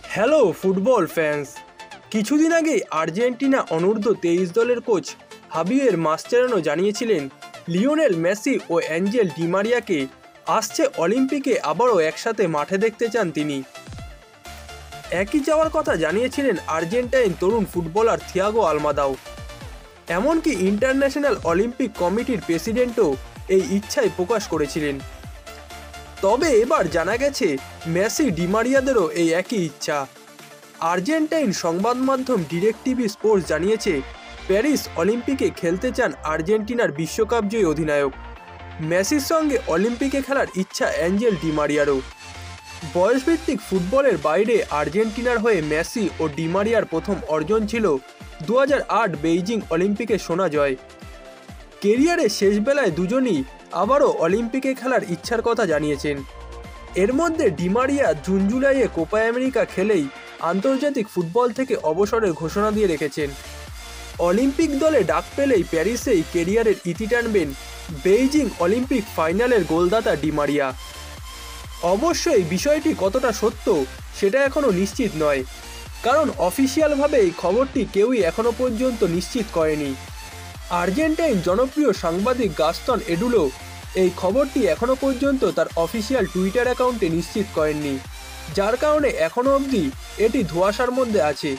Hello football fans. কিছুদিন আগেই Argentina অনূর্ধ্ব 23 দলের কোচ হাবিয়ের মাস্চেরানো জানিয়েছিলেন লিওনেল মেসি ও অ্যাঞ্জেল ডি মারিয়াকে আসছে অলিম্পিকে আবারও একসাথে মাঠে দেখতে চান তিনি। একই যাওয়ার কথা জানিয়েছিলেন আর্জেন্টাইন তরুণ ফুটবলার থিয়াগো আলমাদাও। এমনকি ইন্টারন্যাশনাল অলিম্পিক কমিটির প্রেসিডেন্টও এই ইচ্ছাই প্রকাশ করেছিলেন। তবে এবার জানা গেছে মেসি ডি মারিয়াদেরও এই একই ইচ্ছা। আর্জেন্টাইন সংবাদ মাধ্যম ডিরেক্টিভি স্পোর্টস জানিয়েছে প্যারিস অলিম্পিকে খেলতে চান আর্জেন্টিনার বিশ্বকাপ জয়ী অধিনায়ক। মেসির সঙ্গে অলিম্পিকে খেলার ইচ্ছা অ্যাঞ্জেল ডি মারিয়ারও। বয়সভিত্তিক ফুটবলের বাইরে আর্জেন্টিনার হয়ে মেসি ও ডি মারিয়ার প্রথম অর্জন ছিল 2008 বেইজিং অলিম্পিকে সোনা জয়। কেরিয়ারের শেষ বেলায় দুজনই আবারও অলিম্পিকে খেলার ইচ্ছার কথা জানিয়েছেন। এর মধ্যে ডি মারিয়া জুন জুলাইয়ে কোপা আমেরিকা খেলেই আন্তর্জাতিক ফুটবল থেকে অবসরের ঘোষণা দিয়ে রেখেছেন। অলিম্পিক দলে ডাক পেলেই প্যারিসেই কেরিয়ারের ইতি টানবেন বেইজিং অলিম্পিক ফাইনালের গোলদাতা ডি মারিয়া। অবশ্যই বিষয়টি কতটা সত্য সেটা এখনও নিশ্চিত নয়, কারণ অফিসিয়ালভাবে এই খবরটি কেউই এখনও পর্যন্ত নিশ্চিত করেনি। আর্জেন্টাইন জনপ্রিয় সাংবাদিক গাস্তন এডুলো এই খবরটি এখনও পর্যন্ত তার অফিসিয়াল টুইটার অ্যাকাউন্টে নিশ্চিত করেননি, যার কারণে এখনও অবধি এটি ধোঁয়াশার মধ্যে আছে।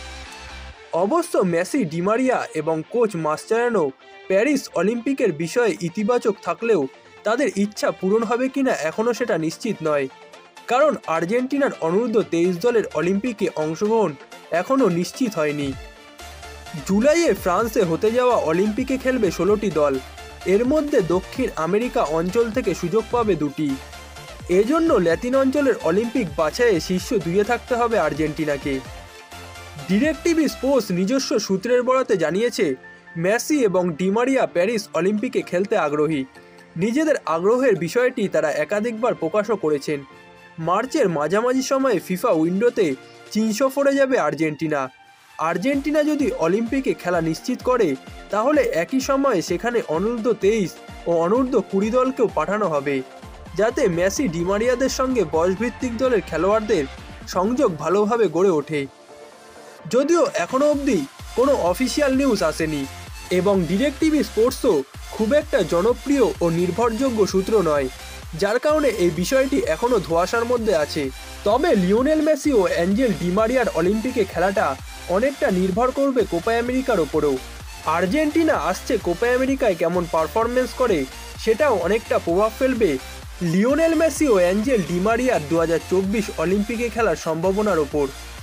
অবশ্য মেসি ডি মারিয়া এবং কোচ মাস্চেরানো প্যারিস অলিম্পিকের বিষয়ে ইতিবাচক থাকলেও তাদের ইচ্ছা পূরণ হবে কিনা এখনও সেটা নিশ্চিত নয়, কারণ আর্জেন্টিনার অনূর্ধ্ব 23 দলের অলিম্পিকে অংশগ্রহণ এখনও নিশ্চিত হয়নি। জুলাইয়ে ফ্রান্সে হতে যাওয়া অলিম্পিকে খেলবে 16টি দল, এর মধ্যে দক্ষিণ আমেরিকা অঞ্চল থেকে সুযোগ পাবে 2টি। এজন্য ল্যাতিন অঞ্চলের অলিম্পিক বাছাইয়ে শীর্ষ 2-এ থাকতে হবে আর্জেন্টিনাকে। ডিরেক্টিভি স্পোর্টস নিজস্ব সূত্রের বরাতে জানিয়েছে মেসি এবং ডি মারিয়া প্যারিস অলিম্পিকে খেলতে আগ্রহী। নিজেদের আগ্রহের বিষয়টি তারা একাধিকবার প্রকাশও করেছেন। মার্চের মাঝামাঝি সময়ে ফিফা উইন্ডোতে চীন সফরে যাবে আর্জেন্টিনা। আর্জেন্টিনা যদি অলিম্পিকে খেলা নিশ্চিত করে তাহলে একই সময়ে সেখানে অনূর্ধ্ব 23 ও অনূর্ধ্ব 20 দলকেও পাঠানো হবে, যাতে মেসি ডি মারিয়াদের সঙ্গে বয়সভিত্তিক দলের খেলোয়াড়দের সংযোগ ভালোভাবে গড়ে ওঠে। যদিও এখনও অবধি কোনো অফিসিয়াল নিউজ আসেনি এবং ডিরেক্টিভি স্পোর্টসও খুব একটা জনপ্রিয় ও নির্ভরযোগ্য সূত্র নয়, যার কারণে এই বিষয়টি এখনও ধোঁয়াশার মধ্যে আছে। তবে লিওনেল মেসি ও অ্যাঞ্জেল ডি মারিয়ার অলিম্পিকে খেলাটা অনেকটা নির্ভর করবে কোপা আমেরিকার ওপরেও। আর্জেন্টিনা আসছে কোপা আমেরিকায় কেমন পারফরমেন্স করে সেটাও অনেকটা প্রভাব ফেলবে লিওনেল মেসি ও অ্যাঞ্জেল ডি মারিয়ার 2024 অলিম্পিকে খেলার সম্ভাবনার ওপর।